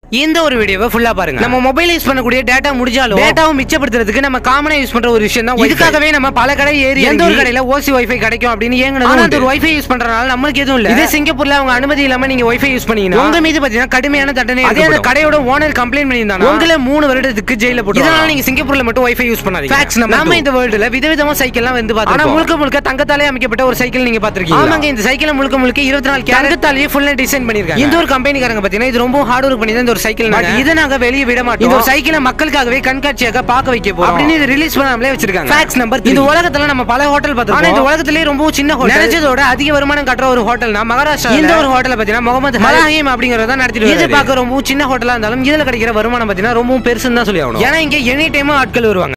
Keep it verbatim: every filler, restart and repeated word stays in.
இந்த ஒரு வீடியோவை ஃபுல்லா பாருங்க. நம்ம மொபைல் யூஸ் பண்ணக்கூடிய டேட்டா முடிஞ்சாலும் டேட்டாவை மிச்சப்படுத்துறதுக்கு நம்ம காமனா யூஸ் பண்ற ஒரு விஷயம் தான். இதுக்காகவே நம்ம பல கடை ஏறி எந்த ஒரு கடையில ஓசி வைஃபை கிடைக்கும் அப்படின்னு ஏங்கணும். ஆனா அந்த ஒரு வைஃபை யூஸ் பண்றதுனால நமக்கு எதுவும் இல்ல. இதே சிங்கப்பூர்ல அவங்க அனுமதி இல்லாம நீங்க வைஃபை யூஸ் பண்ணீங்கன்னா உங்க மீது பாத்தீங்கன்னா கடுமையான தண்டனை. அதே அந்த கடையோட ஓனர் கம்ப்ளைண்ட் பண்ணியிருந்தாங்க உங்களை மூணு வருடத்துக்கு ஜெயில போட்டு. இதனால நீங்க சிங்கப்பூர்ல மட்டும் வைஃபை யூஸ் பண்ணாதீங்க. ஃபேக்ஸ் நம்ம இந்த வேர்ல்டுல விதவிதமா சைக்கிள்லாம் வந்து பார்த்தோம். ஆனா முழுக்க முழுக்க தங்கத்தாலே அமைக்கப்பட்ட ஒரு சைக்கிள் நீங்க பாத்திருக்கீங்க. ஆமாங்க, இந்த சைக்கிள் முழுக்க முழுக்க இருபத்தி நாலு தங்கத்தாலேயே ஃபுல்லா டிசைன் பண்ணிருக்காங்க. இந்த ஒரு கம்பெனிக்காரங்க பாத்தீங்கன்னா இது ரொம்ப ஹார்ட் ஒர்க் பண்ணி தான் இந்த ஒரு சைக்கிள். இத நாங்க வெளிய விட மாட்டோம். இந்த சைக்கிளை மக்களுக்காகவே கண்காட்சியாக பார்க்க வைக்க போறோம் அப்படின்னு இது ரிலீஸ் பண்ணாமலே வச்சிருக்காங்க. ஃபேக்ஸ் நம்பர் இந்த உலகத்துல நம்ம பல ஹோட்டல் பார்த்தோம். ஆனா இந்த உலகத்திலேயே ரொம்ப சின்ன ஹோட்டல் நினைச்சதோட அதிக வருமானம் கட்டுற ஒரு ஹோட்டல்னா மகாராஷ்டிரா. இந்த ஒரு ஹோட்டலை பாத்தீங்கன்னா முகமது மலாஹிம் அப்படிங்கறத நடத்திட்டு இது பார்க்க ரொம்ப சின்ன ஹோட்டலா இருந்தாலும் இதுல கிடைக்கிற வருமானம் பாத்தீங்கன்னா ரொம்ப பெருசுன்னு தான் சொல்லி ஆகணும். ஏன்னா இங்க எனி டைம் ஆட்கள் வருவாங்க.